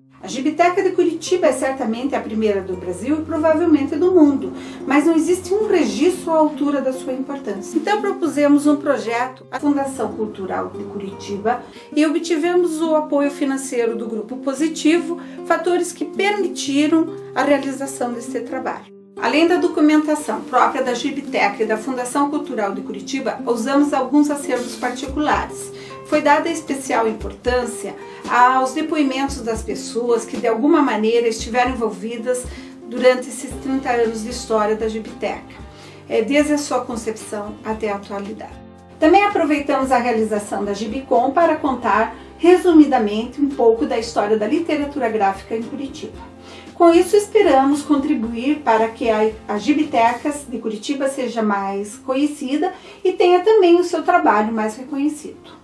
A Gibiteca de Curitiba é certamente a primeira do Brasil e provavelmente do mundo, mas não existe um registro à altura da sua importância. Então propusemos um projeto à Fundação Cultural de Curitiba e obtivemos o apoio financeiro do Grupo Positivo, fatores que permitiram a realização deste trabalho. Além da documentação própria da Gibiteca e da Fundação Cultural de Curitiba, usamos alguns acervos particulares. Foi dada especial importância aos depoimentos das pessoas que de alguma maneira estiveram envolvidas durante esses 30 anos de história da Gibiteca, desde a sua concepção até a atualidade. Também aproveitamos a realização da Gibicom para contar resumidamente um pouco da história da literatura gráfica em Curitiba. Com isso, esperamos contribuir para que a Gibitecas de Curitiba seja mais conhecida e tenha também o seu trabalho mais reconhecido.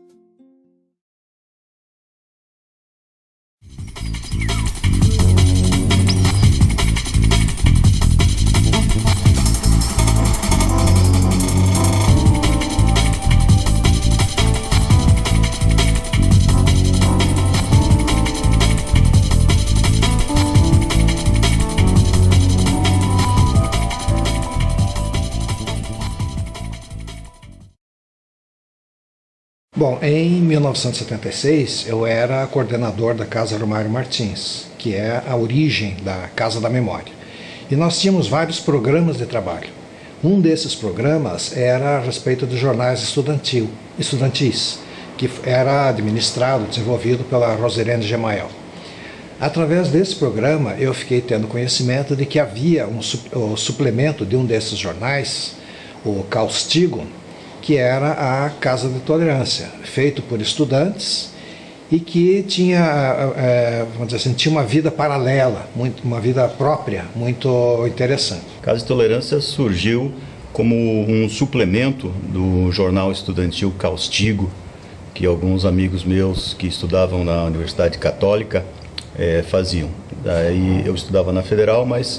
Bom, em 1976 eu era coordenador da Casa Romário Martins, que é a origem da Casa da Memória. E nós tínhamos vários programas de trabalho. Um desses programas era a respeito dos jornais estudantis, que era administrado, desenvolvido pela Roserene Gemael. Através desse programa eu fiquei tendo conhecimento de que havia o suplemento de um desses jornais, o Caustigo, que era a Casa de Tolerância, feito por estudantes e que tinha, vamos dizer assim, tinha uma vida paralela, uma vida própria, muito interessante. A Casa de Tolerância surgiu como um suplemento do jornal estudantil Caustigo, que alguns amigos meus que estudavam na Universidade Católica faziam. Daí eu estudava na Federal, mas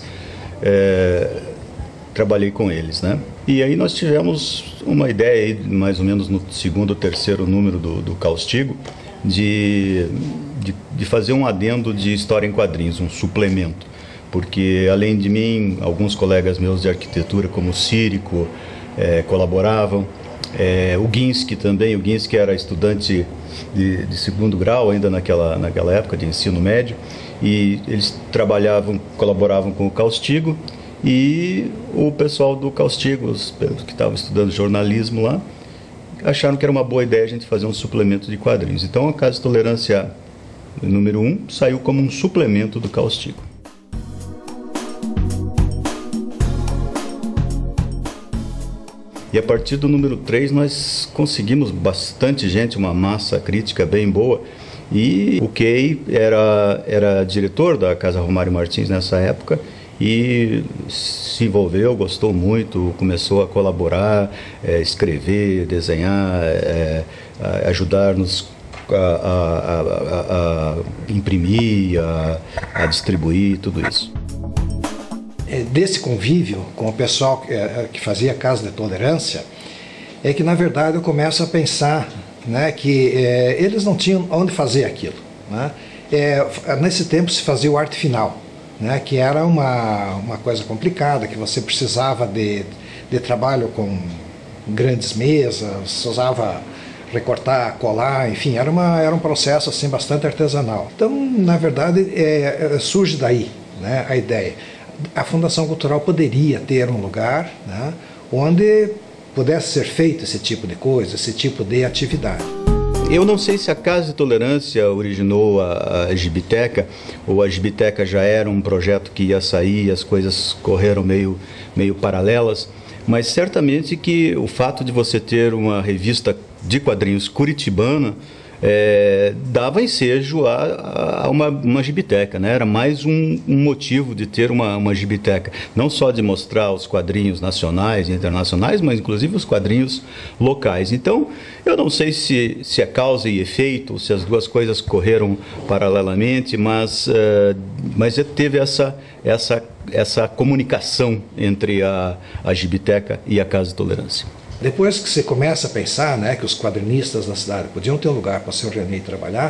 trabalhei com eles, né? E aí nós tivemos uma ideia, aí, mais ou menos no segundo ou terceiro número do Caustigo, de fazer um adendo de história em quadrinhos, um suplemento. Porque, além de mim, alguns colegas meus de arquitetura, como o Círico, colaboravam. O Guinski também, o Guinski era estudante de segundo grau ainda naquela época de ensino médio, e eles colaboravam com o Caustigo. E o pessoal do Caustigo, os que estavam estudando jornalismo lá, acharam que era uma boa ideia a gente fazer um suplemento de quadrinhos. Então a Casa de Tolerância número 1 saiu como um suplemento do Caustigo. E a partir do número 3 nós conseguimos bastante gente, uma massa crítica bem boa. E o Key era diretor da Casa Romário Martins nessa época, e se envolveu, gostou muito, começou a colaborar, escrever, desenhar, ajudar-nos a imprimir, a distribuir, tudo isso. Desse convívio com o pessoal que fazia a Casa de Tolerância, é que na verdade eu começo a pensar, né, que eles não tinham onde fazer aquilo, né? Nesse tempo se fazia o arte final, né, que era uma coisa complicada, que você precisava de trabalho com grandes mesas, usava recortar, colar, enfim, era um processo assim bastante artesanal. Então, na verdade, surge daí, né, a ideia. A Fundação Cultural poderia ter um lugar, né, onde pudesse ser feito esse tipo de coisa, esse tipo de atividade. Eu não sei se a Casa de Tolerância originou a Gibiteca, ou a Gibiteca já era um projeto que ia sair e as coisas correram meio paralelas, mas certamente que o fato de você ter uma revista de quadrinhos curitibana dava ensejo a uma gibiteca, né? Era mais um motivo de ter uma gibiteca, não só de mostrar os quadrinhos nacionais e internacionais, mas inclusive os quadrinhos locais. Então, eu não sei se é causa e efeito, se as duas coisas correram paralelamente, mas teve essa comunicação entre a gibiteca e a Casa de Tolerância. Depois que você começa a pensar, né, que os quadrinistas da cidade podiam ter um lugar para se reunir e trabalhar,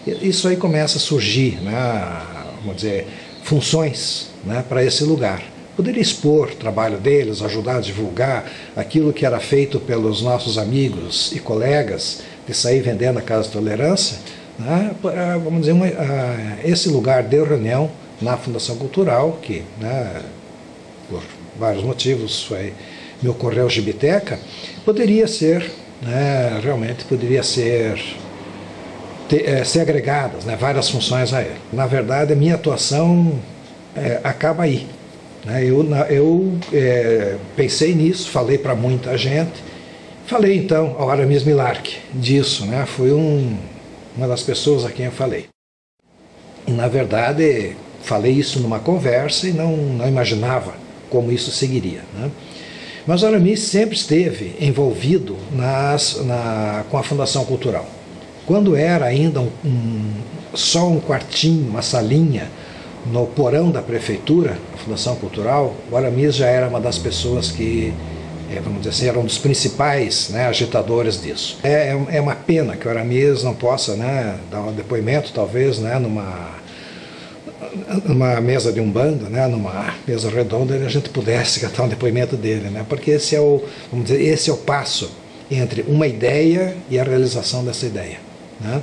isso aí começa a surgir, né, vamos dizer, funções, né, para esse lugar. Poderia expor o trabalho deles, ajudar a divulgar aquilo que era feito pelos nossos amigos e colegas de sair vendendo a Casa Tolerância, né, vamos dizer, esse lugar de reunião na Fundação Cultural, que, né, por vários motivos me ocorreu Gibiteca, poderia ser, né, realmente poderia ser agregadas, né, várias funções a ele. Na verdade, a minha atuação acaba aí. Né, eu pensei nisso, falei para muita gente, falei então ao Aramis Milarch disso, né, foi uma das pessoas a quem eu falei. E na verdade, falei isso numa conversa e não imaginava como isso seguiria, né? Mas o Aramis sempre esteve envolvido com a Fundação Cultural. Quando era ainda só um quartinho, uma salinha, no porão da prefeitura, a Fundação Cultural, o Aramis já era uma das pessoas que, vamos dizer assim, era um dos principais, né, agitadores disso. É uma pena que o Aramis não possa, né, dar um depoimento, talvez, né, numa mesa de umbanda, né, numa mesa redonda, a gente pudesse catar um depoimento dele, né, porque vamos dizer, esse é o passo entre uma ideia e a realização dessa ideia, né?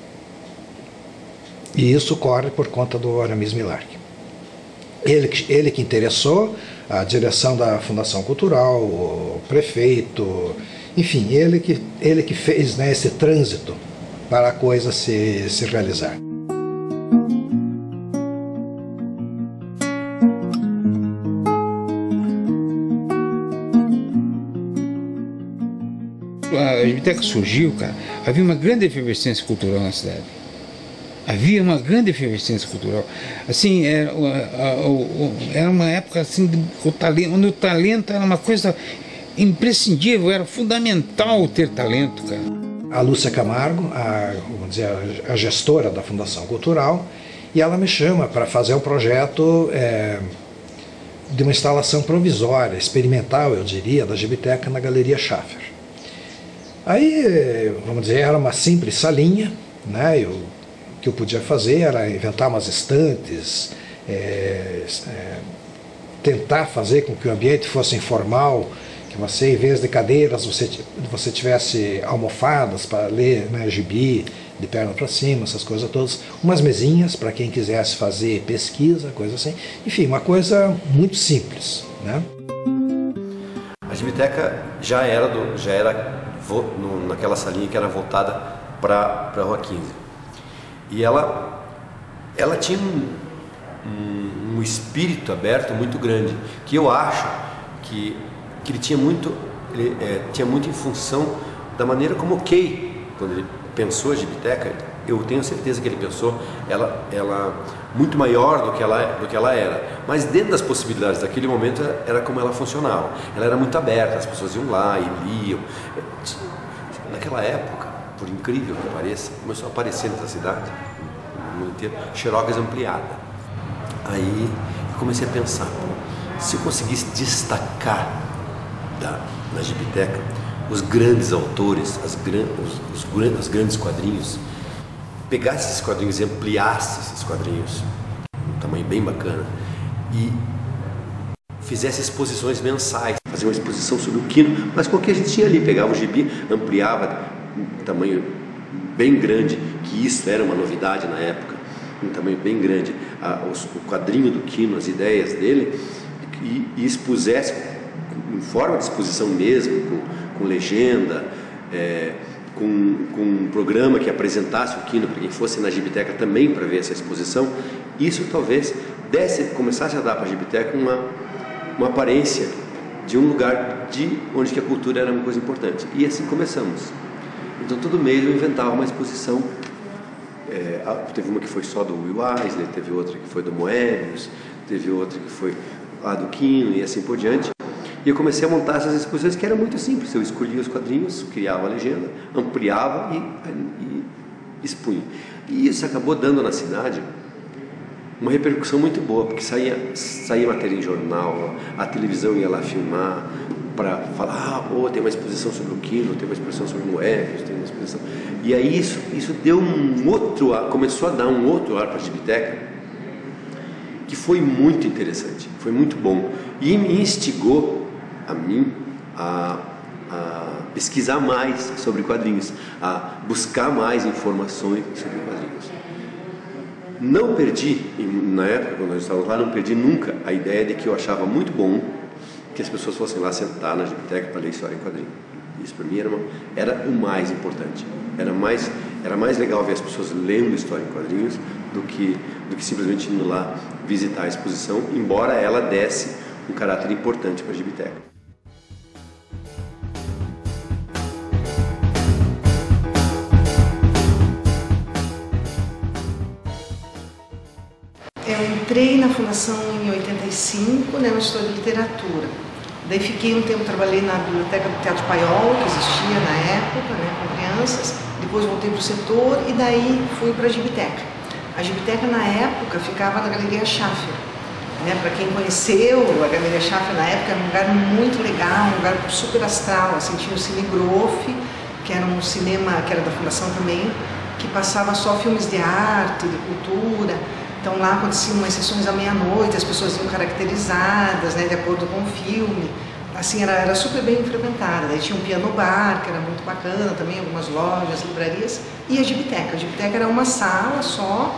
E isso corre por conta do Aramis Milarch. Ele que interessou a direção da Fundação Cultural, o prefeito, enfim, ele que fez, né, esse trânsito para a coisa se realizar. A Gibiteca surgiu, cara, havia uma grande efervescência cultural na cidade. Havia uma grande efervescência cultural. Assim, era uma época assim, onde o talento era uma coisa imprescindível, era fundamental ter talento, cara. A Lúcia Camargo, vamos dizer, a gestora da Fundação Cultural, e ela me chama para fazer um projeto de uma instalação provisória, experimental, eu diria, da Gibiteca na Galeria Schaffer. Aí, vamos dizer, era uma simples salinha, né? O que eu podia fazer era inventar umas estantes, tentar fazer com que o ambiente fosse informal, que você, em vez de cadeiras, você tivesse almofadas para ler, né, gibi, de perna para cima, essas coisas todas, umas mesinhas para quem quisesse fazer pesquisa, coisa assim. Enfim, uma coisa muito simples, né? A Gibiteca já era naquela salinha que era voltada para a Rua 15. E ela tinha um espírito aberto muito grande, que eu acho que ele tinha muito em função da maneira como o Kay, quando ele pensou a Gibiteca, eu tenho certeza que ele pensou ela muito maior do que ela era, mas dentro das possibilidades daquele momento era como ela funcionava. Ela era muito aberta, as pessoas iam lá e liam. Naquela época, por incrível que pareça, começou a aparecer nessa cidade, no mundo inteiro, Xerox ampliada. Aí eu comecei a pensar, se eu conseguisse destacar na Gibiteca os grandes autores, os grandes quadrinhos, pegasse esses quadrinhos e ampliasse esses quadrinhos, um tamanho bem bacana, e fizesse exposições mensais, fazer uma exposição sobre o Quino, mas com o que a gente tinha ali, pegava o gibi, ampliava um tamanho bem grande, que isso era uma novidade na época, um tamanho bem grande, o quadrinho do Quino, as ideias dele, e expusesse em forma de exposição mesmo, com legenda, com um programa que apresentasse o Quino para quem fosse na Gibiteca também para ver essa exposição. Isso talvez começasse a dar para a Gibiteca uma aparência de um lugar onde que a cultura era uma coisa importante. E assim começamos. Então todo mês eu inventava uma exposição. Teve uma que foi só do Will Eisner, teve outra que foi do Moebius, teve outra que foi a do Quino e assim por diante. E eu comecei a montar essas exposições que eram muito simples. Eu escolhia os quadrinhos, criava a legenda, ampliava e expunha. E isso acabou dando na cidade uma repercussão muito boa, porque saía matéria em jornal, a televisão ia lá filmar, para falar, tem uma exposição sobre o Quino, tem uma exposição sobre Moebius, tem uma exposição... E aí isso deu um outro ar, começou a dar um outro ar para a Gibiteca, que foi muito interessante, foi muito bom. E me instigou a mim a pesquisar mais sobre quadrinhos, a buscar mais informações sobre quadrinhos. Não perdi, na época quando nós estávamos lá, não perdi nunca a ideia de que eu achava muito bom que as pessoas fossem lá sentar na Gibiteca para ler história em quadrinho. Isso para mim era o mais importante. Era mais legal ver as pessoas lendo história em quadrinhos do que simplesmente indo lá visitar a exposição, embora ela desse um caráter importante para a Gibiteca. Eu entrei na fundação em 85, né, no História de Literatura. Daí fiquei um tempo, trabalhei na biblioteca do Teatro Paiol, que existia na época, né, com crianças. Depois voltei para o setor e daí fui para a Gibiteca. A Gibiteca, na época, ficava na Galeria Schaffer. Né, para quem conheceu, a Galeria Schaffer, na época, era um lugar muito legal, um lugar super astral. Assim, tinha o Cine Groff, que era um cinema, que era da fundação também, que passava só filmes de arte, de cultura. Então lá aconteciam umas sessões à meia-noite, as pessoas iam caracterizadas, né, de acordo com o filme. Assim, era super bem frequentada. Daí tinha um piano bar, que era muito bacana, também algumas lojas, livrarias. E a Gibiteca. A Gibiteca era uma sala só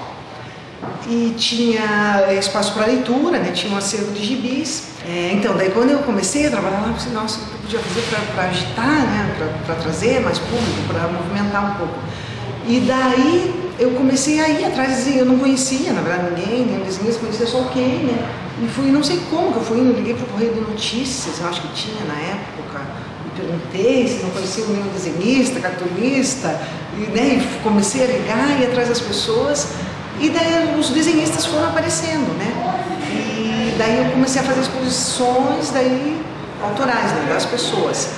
e tinha espaço para leitura, né, tinha um acervo de gibis. Então, daí quando eu comecei a trabalhar lá, eu pensei, nossa, o que eu podia fazer para agitar, né, para trazer mais público, para movimentar um pouco. E daí eu comecei a ir atrás de desenho, eu não conhecia, na verdade, ninguém, nem desenhista, conhecia só o Ken, né? E fui, não sei como que eu fui, liguei para o Correio de Notícias, eu acho que tinha na época, e perguntei se não conhecia nenhum desenhista, cartunista, e, né, e comecei a ligar, ir atrás das pessoas, e daí os desenhistas foram aparecendo, né? E daí eu comecei a fazer exposições, daí, autorais, né, das pessoas.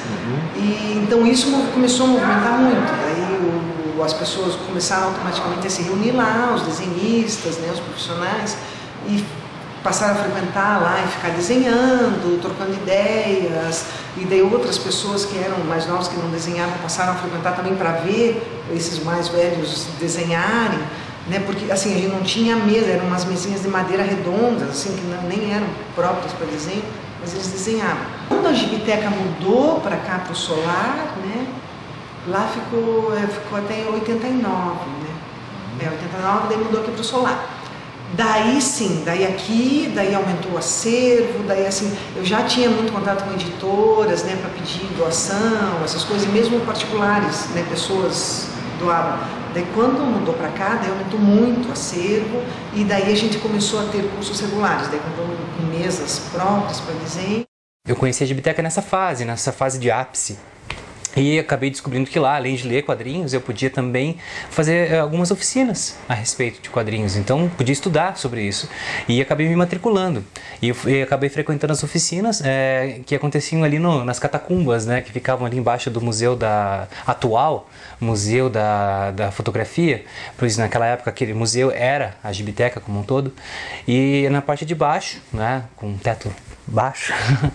E então isso começou a movimentar muito, daí as pessoas começaram automaticamente a se reunir lá, os desenhistas, né, os profissionais, e passaram a frequentar lá e ficar desenhando, trocando ideias, e daí outras pessoas que eram mais novas, que não desenhavam, passaram a frequentar também para ver esses mais velhos desenharem, né, porque assim, a gente não tinha mesa, eram umas mesinhas de madeira redondas, assim, que nem eram próprias para desenho, mas eles desenhavam. Quando a Gibiteca mudou para cá, para o Solar, né, lá ficou até 89, né? 89, daí mudou aqui para o Solar. Daí sim, daí aumentou o acervo, daí assim, eu já tinha muito contato com editoras, né, para pedir doação, essas coisas, e mesmo particulares, né, pessoas doavam. Daí quando mudou para cá, daí aumentou muito o acervo, e daí a gente começou a ter cursos regulares, daí compramos com mesas próprias para desenho. Eu conheci a Gibiteca nessa fase de ápice. E acabei descobrindo que lá, além de ler quadrinhos, eu podia também fazer algumas oficinas a respeito de quadrinhos. Então, podia estudar sobre isso. E acabei me matriculando. E acabei frequentando as oficinas que aconteciam ali nas catacumbas, né, que ficavam ali embaixo do museu atual Museu da Fotografia. Pois naquela época aquele museu era a Gibiteca como um todo. E na parte de baixo, né, com um teto baixo,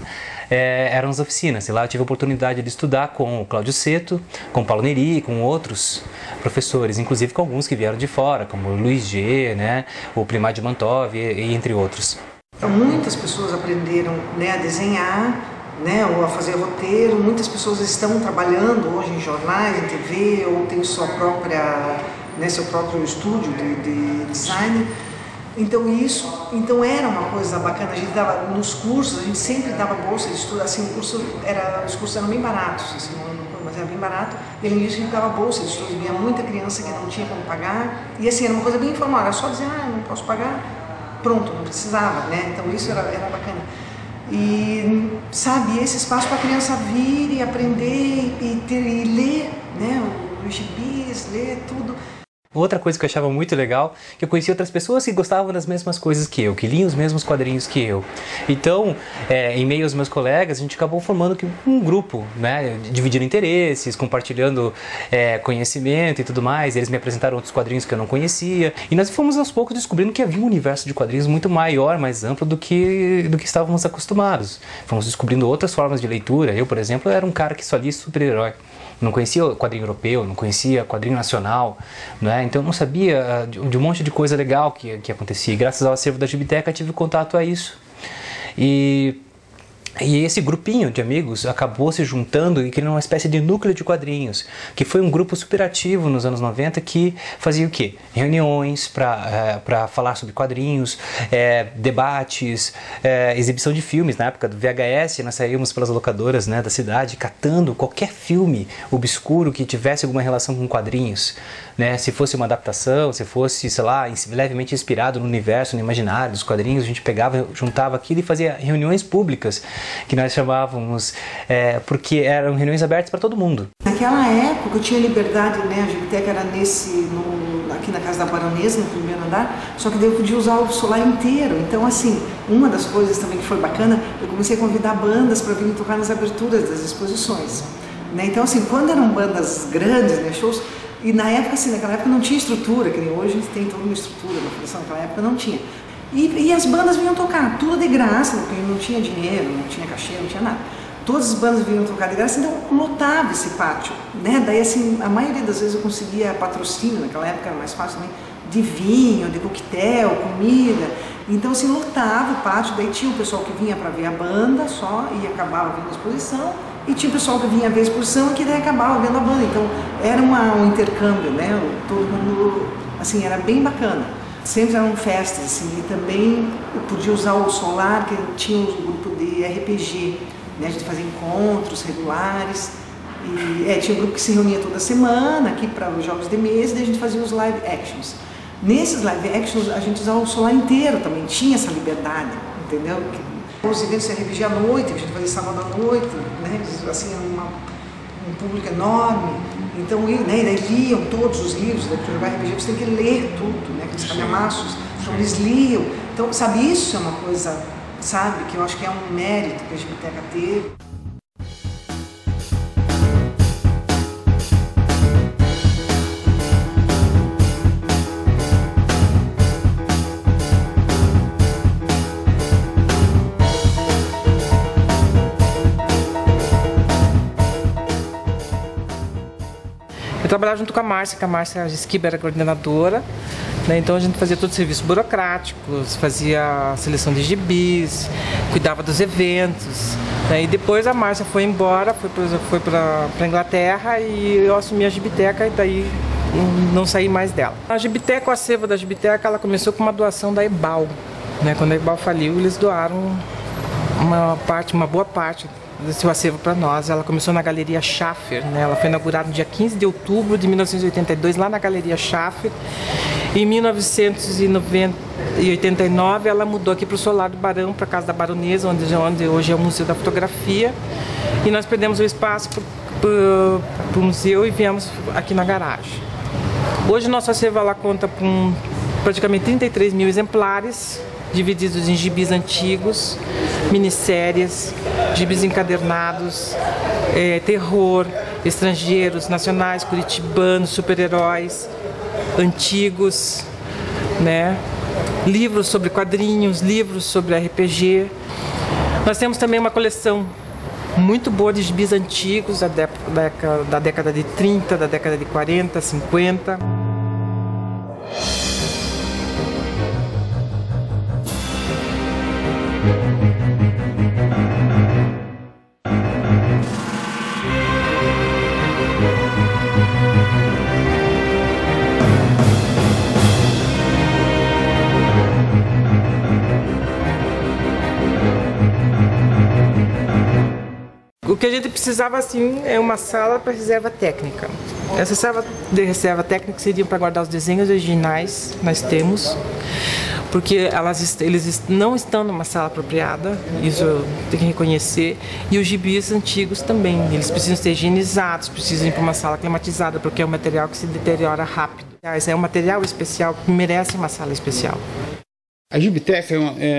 eram as oficinas. E lá eu tive a oportunidade de estudar com o Cláudio Seto, com o Paulo Neri, com outros professores, inclusive com alguns que vieram de fora, como o Luiz G, né, o Primar de Mantov, e entre outros. Muitas pessoas aprenderam, né, a desenhar, né, ou a fazer roteiro. Muitas pessoas estão trabalhando hoje em jornais, em TV, ou tem sua própria, né, seu próprio estúdio de design. Então era uma coisa bacana. A gente dava nos cursos, a gente sempre dava bolsa de estudo. Assim, os cursos eram bem baratos, assim, mas era bem barato. E além disso a gente dava bolsa de estudo. Vinha muita criança que não tinha como pagar. E assim, era uma coisa bem informal. Era só dizer, não posso pagar, pronto, não precisava, né? Então isso era bacana. E sabe, esse espaço para a criança vir e aprender e ler, né, os gibis, ler tudo. Outra coisa que eu achava muito legal, que eu conhecia outras pessoas que gostavam das mesmas coisas que eu, que liam os mesmos quadrinhos que eu. Então, em meio aos meus colegas, a gente acabou formando um grupo, né, dividindo interesses, compartilhando conhecimento e tudo mais. Eles me apresentaram outros quadrinhos que eu não conhecia. E nós fomos aos poucos descobrindo que havia um universo de quadrinhos muito maior, mais amplo do que estávamos acostumados. Fomos descobrindo outras formas de leitura. Eu, por exemplo, era um cara que só lia super-herói. Não conhecia o quadrinho europeu, não conhecia quadrinho nacional, né? Então eu não sabia de um monte de coisa legal que acontecia. E graças ao acervo da Gibiteca tive contato a isso. E esse grupinho de amigos acabou se juntando e criando uma espécie de núcleo de quadrinhos, que foi um grupo super ativo nos anos 90 que fazia o quê? Reuniões para falar sobre quadrinhos, debates, exibição de filmes. Na época do VHS, nós saímos pelas locadoras, né, da cidade catando qualquer filme obscuro que tivesse alguma relação com quadrinhos, né? Se fosse uma adaptação, se fosse, sei lá, levemente inspirado no universo, no imaginário dos quadrinhos, a gente pegava, juntava aquilo e fazia reuniões públicas, que nós chamávamos, porque eram reuniões abertas para todo mundo. Naquela época eu tinha liberdade, né? A Gibiteca era aqui na casa da Baronesa, no primeiro andar, só que daí eu podia usar o solar inteiro. Então, assim, uma das coisas também que foi bacana, eu comecei a convidar bandas para virem tocar nas aberturas das exposições, né? Então, assim, quando eram bandas grandes, né, shows, e na época, assim, naquela época não tinha estrutura, que nem hoje a gente tem toda uma estrutura na fundação, naquela época não tinha. E as bandas vinham tocar, tudo de graça, porque não tinha dinheiro, não tinha cachê, não tinha nada. Todas as bandas vinham tocar de graça, então lotava esse pátio, né? Daí, assim, a maioria das vezes eu conseguia patrocínio, naquela época era mais fácil também, de vinho, de coquetel, comida. Então, assim, lotava o pátio, daí tinha o pessoal que vinha para ver a banda só e acabava vendo a exposição, e tinha o pessoal que vinha ver a exposição e que daí acabava vendo a banda. Então, era um intercâmbio, né? Todo mundo, assim, era bem bacana. Sempre eram festas, assim, e também eu podia usar o solar, que tinha um grupo de RPG, né? A gente fazia encontros regulares, e tinha um grupo que se reunia toda semana aqui para os jogos de mesa, e daí a gente fazia os live actions. Nesses live actions a gente usava o solar inteiro também, tinha essa liberdade, entendeu? Os eventos de RPG à noite, que a gente fazia sábado à noite, né? Assim, um público enorme. Então, né, daí liam todos os livros, né, para jogar RPG você tem que ler tudo, né, aqueles calhamaços, então eles liam. Então, sabe, isso é uma coisa, sabe, que eu acho que é um mérito que a Gibiteca teve. Eu trabalhava junto com a Márcia Esquiba era coordenadora, né? Então a gente fazia todos os serviços burocráticos, fazia a seleção de gibis, cuidava dos eventos, né? E depois a Márcia foi embora, foi para a Inglaterra e eu assumi a Gibiteca e daí não saí mais dela. A Gibiteca, o acervo da Gibiteca, ela começou com uma doação da EBAL, né? Quando a EBAL faliu, eles doaram uma boa parte desse acervo para nós. Ela começou na Galeria Schaffer, né? Ela foi inaugurada no dia 15 de outubro de 1982, lá na Galeria Schaffer. Em 1989, ela mudou aqui para o Solar do Barão, para a Casa da Baronesa, onde hoje é o Museu da Fotografia. E nós perdemos o espaço para o museu e viemos aqui na garagem. Hoje, nosso acervo ela conta com praticamente 33 mil exemplares, divididos em gibis antigos, minisséries, gibis encadernados, terror, estrangeiros, nacionais, curitibanos, super-heróis, antigos, né? Livros sobre quadrinhos, livros sobre RPG. Nós temos também uma coleção muito boa de gibis antigos da década de 30, da década de 40, 50. O que a gente precisava, assim, é uma sala para reserva técnica. Essa sala de reserva técnica seria para guardar os desenhos originais, nós temos, porque eles não estão numa sala apropriada, isso eu tenho que reconhecer, e os gibis antigos também, eles precisam ser higienizados, precisam ir para uma sala climatizada, porque é um material que se deteriora rápido. É um material especial que merece uma sala especial. A Gibiteca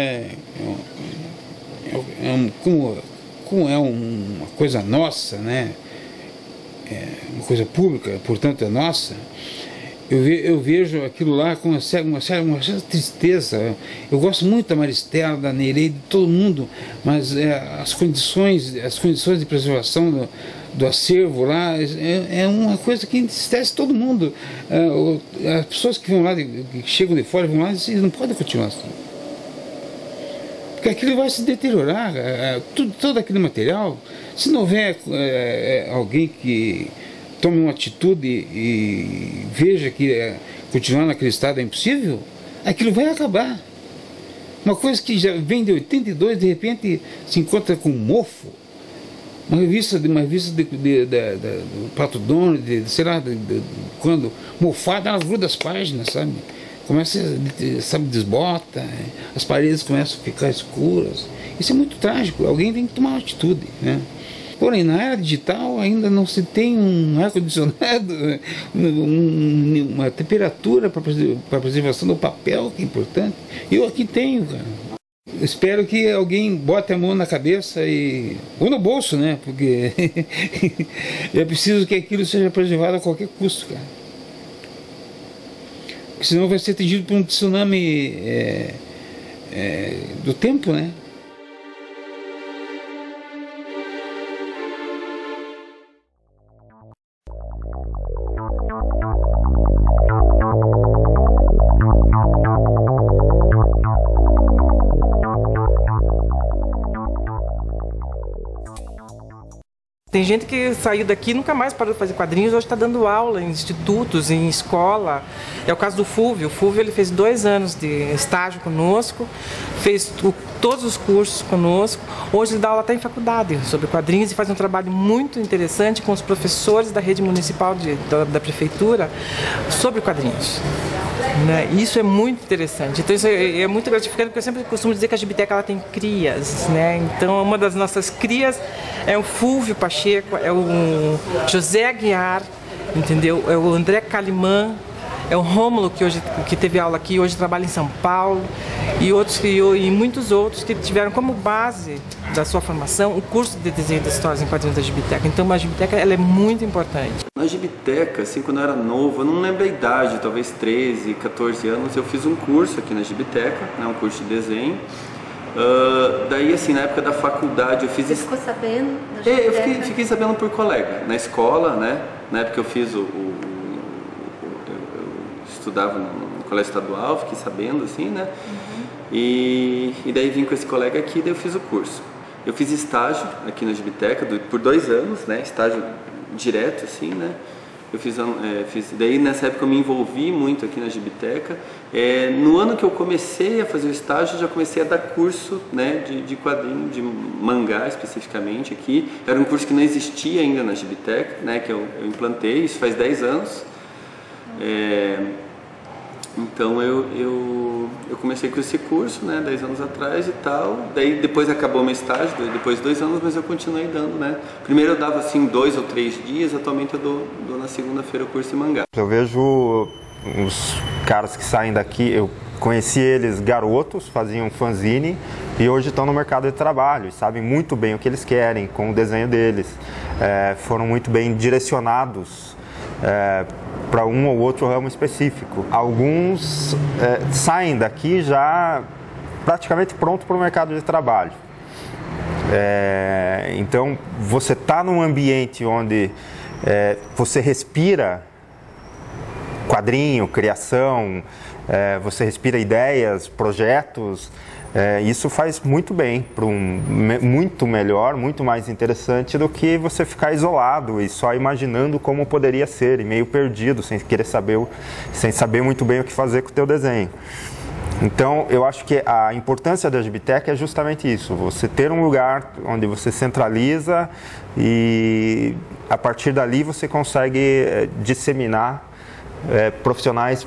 como é uma coisa nossa, né? É uma coisa pública, portanto é nossa. Eu vejo aquilo lá com uma certa tristeza. Eu gosto muito da Maristela, da Nereide, de todo mundo, mas as condições de preservação do acervo lá é uma coisa que entristece todo mundo. As pessoas que vão lá, que chegam de fora, vão lá e dizem, não pode continuar assim. Porque aquilo vai se deteriorar, todo aquele material. Se não houver alguém que tome uma atitude e veja que continuar naquele estado é impossível, aquilo vai acabar. Uma coisa que já vem de 82, de repente se encontra com mofo. Uma revista do Pato Donald, sei lá, quando mofada, ela gruda as páginas, sabe? Começa, sabe, desbota, as paredes começam a ficar escuras. Isso é muito trágico, alguém tem que tomar uma atitude, né? Porém, na era digital ainda não se tem um ar-condicionado, uma temperatura para a preservação do papel, que é importante. Eu aqui tenho, cara. Espero que alguém bote a mão na cabeça ou no bolso, né? Porque é preciso que aquilo seja preservado a qualquer custo, cara. Porque senão vai ser atingido por um tsunami do tempo, né? Tem gente que saiu daqui e nunca mais parou de fazer quadrinhos, hoje está dando aula em institutos, em escola. É o caso do Fúvio. O Fúvio ele fez 2 anos de estágio conosco, fez todos os cursos conosco. Hoje ele dá aula até em faculdade sobre quadrinhos e faz um trabalho muito interessante com os professores da rede municipal da prefeitura sobre quadrinhos. Né? Isso é muito interessante. Então isso é muito gratificante, porque eu sempre costumo dizer que a Gibiteca ela tem crias, né? Então uma das nossas crias é o Fúvio Pacheco, é o José Aguiar, entendeu? É o André Calimã, é o Rômulo que teve aula aqui, hoje trabalha em São Paulo, e muitos outros que tiveram como base da sua formação o curso de desenho de histórias em quadrinhos da Gibiteca. Então a Gibiteca ela é muito importante. Na Gibiteca, assim, quando eu era novo, eu não lembro a idade, talvez 13, 14 anos, eu fiz um curso aqui na Gibiteca, né, um curso de desenho. Daí, assim, na época da faculdade eu fiz... Você ficou sabendo da Gibiteca? Eu fiquei sabendo por colega, na escola, né? Na época eu fiz eu estudava no colégio estadual, fiquei sabendo, assim, né? Uhum. E daí vim com esse colega aqui, daí eu fiz o curso. Eu fiz estágio aqui na Gibiteca por 2 anos, né? Estágio direto, assim, né? Eu fiz, daí nessa época eu me envolvi muito aqui na Gibiteca. No ano que eu comecei a fazer o estágio, já comecei a dar curso, né, de quadrinho, de mangá especificamente aqui. Era um curso que não existia ainda na Gibiteca, né, que eu implantei, isso faz 10 anos. Então eu comecei com esse curso, né, 10 anos atrás e tal. Daí depois acabou meu estágio, depois de 2 anos, mas eu continuei dando, né. Primeiro eu dava assim 2 ou 3 dias, atualmente eu dou na segunda-feira o curso de mangá. Eu vejo os caras que saem daqui, eu conheci eles garotos, faziam fanzine e hoje estão no mercado de trabalho, sabem muito bem o que eles querem com o desenho deles. Foram muito bem direcionados para um ou outro ramo específico. Alguns saem daqui já praticamente pronto para o mercado de trabalho. Então, você está num ambiente onde você respira quadrinho, criação, você respira ideias, projetos. Isso faz muito bem, para muito melhor, muito mais interessante do que você ficar isolado e só imaginando como poderia ser e meio perdido, sem saber muito bem o que fazer com o teu desenho. Então, eu acho que a importância da Gibiteca é justamente isso, você ter um lugar onde você centraliza e a partir dali você consegue disseminar profissionais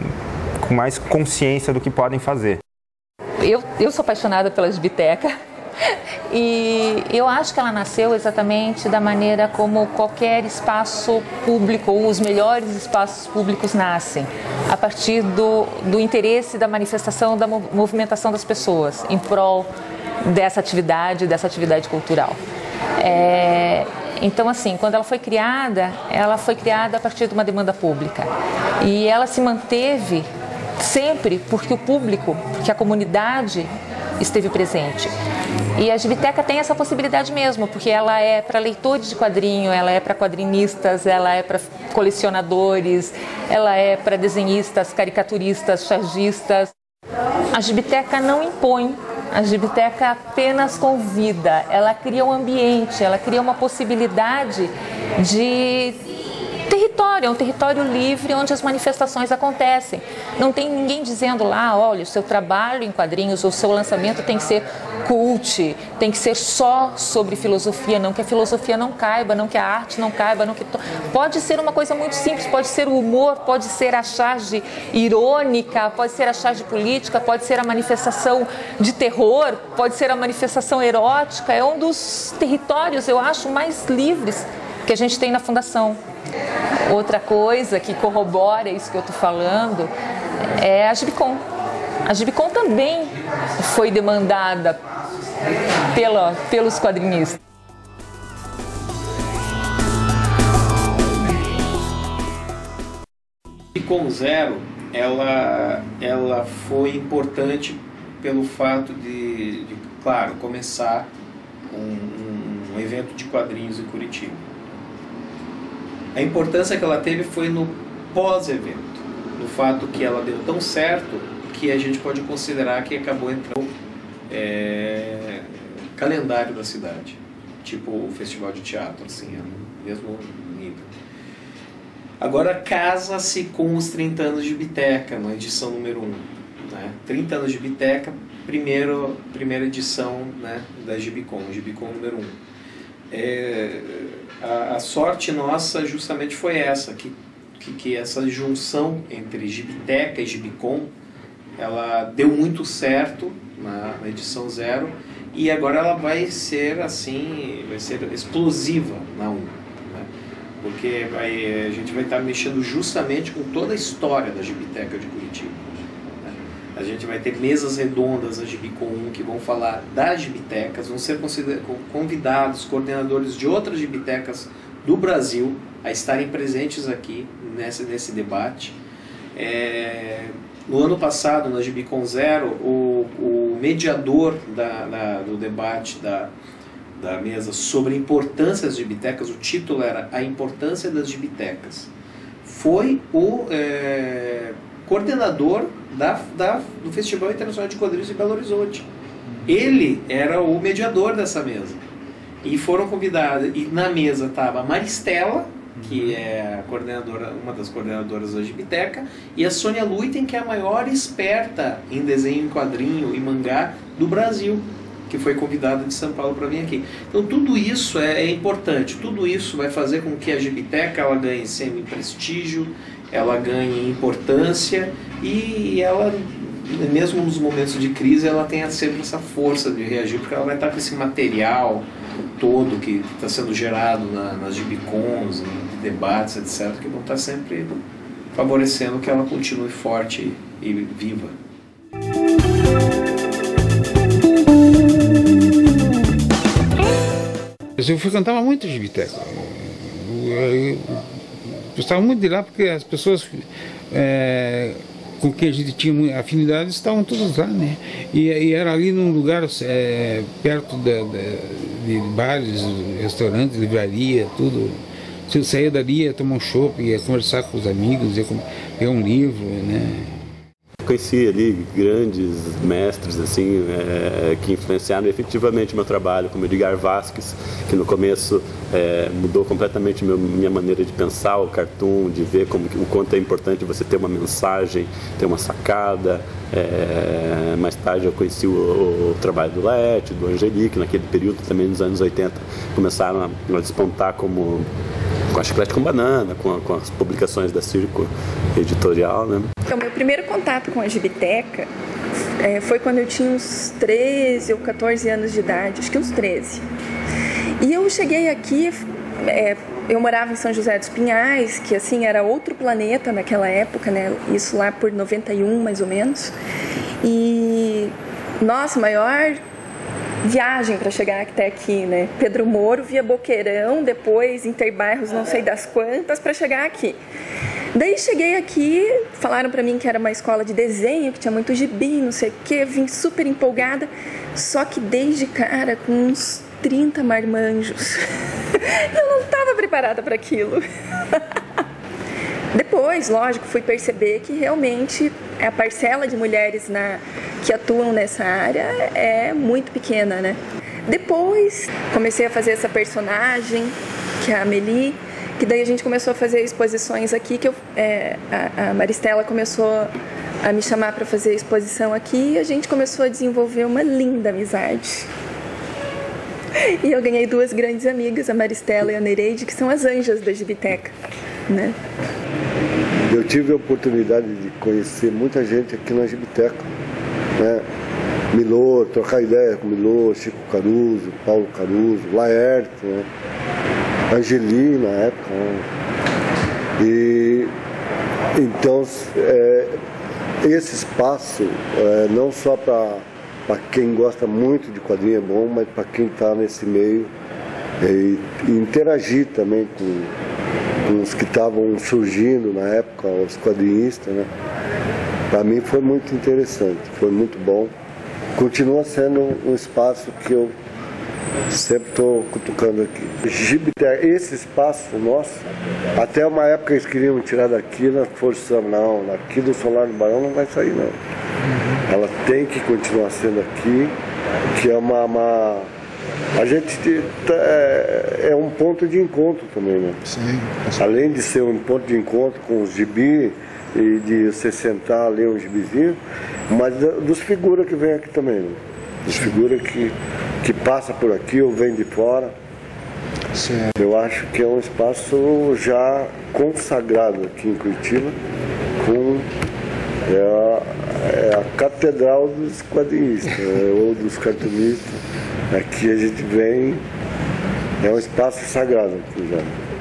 com mais consciência do que podem fazer. Eu sou apaixonada pela Gibiteca, E eu acho que ela nasceu exatamente da maneira como qualquer espaço público, ou os melhores espaços públicos nascem, a partir do interesse da manifestação, da movimentação das pessoas em prol dessa atividade cultural. Então, assim, quando ela foi criada a partir de uma demanda pública. E ela se manteve sempre porque o público, porque a comunidade esteve presente. E a Gibiteca tem essa possibilidade mesmo, porque ela é para leitores de quadrinho, ela é para quadrinistas, ela é para colecionadores, ela é para desenhistas, caricaturistas, chargistas. A Gibiteca não impõe, a Gibiteca apenas convida, ela cria um ambiente, ela cria uma possibilidade de território, é um território livre onde as manifestações acontecem. Não tem ninguém dizendo lá, olha, o seu trabalho em quadrinhos, o seu lançamento tem que ser cult, tem que ser só sobre filosofia, não que a filosofia não caiba, não que a arte não caiba, não que... Pode ser uma coisa muito simples, pode ser o humor, pode ser a charge irônica, pode ser a charge política, pode ser a manifestação de terror, pode ser a manifestação erótica. É um dos territórios, eu acho, mais livres que a gente tem na Fundação. Outra coisa que corrobora isso que eu estou falando é a Gibicon. A Gibicon também foi demandada pelos quadrinistas. A Gibicon Zero, ela foi importante pelo fato de claro, começar um evento de quadrinhos em Curitiba. A importância que ela teve foi no pós-evento, no fato que ela deu tão certo que a gente pode considerar que acabou entrando calendário da cidade, tipo o festival de teatro, assim, mesmo nível. Agora casa-se com os 30 anos de Gibiteca, na edição número 1. Né? 30 anos de Gibiteca, primeira edição, né, da Gibicon número 1. A sorte nossa justamente foi essa, que essa junção entre Gibiteca e Gibicon, ela deu muito certo na edição 0 e agora ela vai ser assim, vai ser explosiva na 1, né? Porque a gente vai estar mexendo justamente com toda a história da Gibiteca de Curitiba. A gente vai ter mesas redondas na Gibicon 1 que vão falar das gibitecas, vão ser convidados coordenadores de outras gibitecas do Brasil a estarem presentes aqui nesse debate. No ano passado, na Gibicon Zero, o mediador do debate da mesa sobre a importância das gibitecas, o título era A Importância das Gibitecas, foi o coordenador do Festival Internacional de Quadrinhos de Belo Horizonte. Ele era o mediador dessa mesa. E foram convidados, e na mesa estava a Maristela, que é uma das coordenadoras da Gibiteca, e a Sônia Luiten, que é a maior experta em desenho em quadrinho e mangá do Brasil, que foi convidada de São Paulo para vir aqui. Então tudo isso é importante, tudo isso vai fazer com que a Gibiteca ela ganhe semi-prestígio, ela ganhe importância e ela, mesmo nos momentos de crise, ela tem sempre essa força de reagir, porque ela vai estar com esse material todo que está sendo gerado nas Gibicons, em debates, etc., que vão estar sempre favorecendo que ela continue forte e viva. Eu frequentava muito a Gibiteca. Eu gostava muito de lá porque as pessoas com quem a gente tinha afinidade estavam todas lá, né? E era ali num lugar perto de bares, restaurantes, livraria, tudo. Você saía dali, ia tomar um chopp, ia conversar com os amigos, ia pegar um livro, né? Conheci ali grandes mestres assim, que influenciaram efetivamente o meu trabalho, como Edgar Vasquez, que no começo mudou completamente minha maneira de pensar o cartoon, de ver o quanto é importante você ter uma mensagem, ter uma sacada. Mais tarde eu conheci o trabalho do Laet, do Angelique, naquele período também nos anos 80 começaram a despontar com a Chiclete com Banana, com as publicações da Circo Editorial, né? Então, meu primeiro contato com a Gibiteca foi quando eu tinha uns 13 ou 14 anos de idade, acho que uns 13. E eu cheguei aqui, eu morava em São José dos Pinhais, que assim era outro planeta naquela época, né? Isso lá por 91 mais ou menos. E nossa, maior viagem para chegar até aqui, né? Pedro Moro via Boqueirão, depois Interbairros não sei das quantas para chegar aqui. Daí cheguei aqui, falaram para mim que era uma escola de desenho, que tinha muito gibi, não sei o quê, vim super empolgada, só que desde cara com uns 30 marmanjos. Eu não estava preparada para aquilo. Depois, lógico, fui perceber que realmente a parcela de mulheres que atuam nessa área é muito pequena, né? Depois, comecei a fazer essa personagem, que é a Amélie, que daí a gente começou a fazer exposições aqui, que a Maristela começou a me chamar para fazer exposição aqui e a gente começou a desenvolver uma linda amizade. E eu ganhei duas grandes amigas, a Maristela e a Nereide, que são as anjas da Gibiteca, né? Eu tive a oportunidade de conhecer muita gente aqui na Gibiteca, né? Milô, trocar ideia com Milô, Chico Caruso, Paulo Caruso, Laerte, né? Angeli na época, né? E então esse espaço não só para quem gosta muito de quadrinho é bom, mas para quem está nesse meio e interagir também com os que estavam surgindo na época, os quadrinistas, né? Para mim foi muito interessante, foi muito bom. Continua sendo um espaço que eu sempre estou cutucando aqui. Gibiteca, esse espaço nosso, até uma época eles queriam tirar daqui, nós forçamos, não, daqui do Solar do Barão não vai sair não. Ela tem que continuar sendo aqui, que é a gente é um ponto de encontro também, né? Sim. Além de ser um ponto de encontro com os gibi e de você sentar, ler um gibizinho, mas dos figuras que vem aqui também, né? Dos figuras que passa por aqui ou vem de fora. Certo. Eu acho que é um espaço já consagrado aqui em Curitiba, é a catedral dos quadrinistas, ou dos cartunistas. Aqui a gente vem, é um espaço sagrado aqui já.